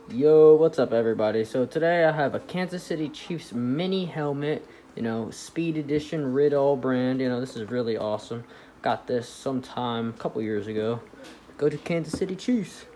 Yo, what's up everybody? So today I have a Kansas City Chiefs mini helmet, Speed Edition Rid-All brand. This is really awesome. Got this sometime a couple years ago. Go to Kansas City Chiefs.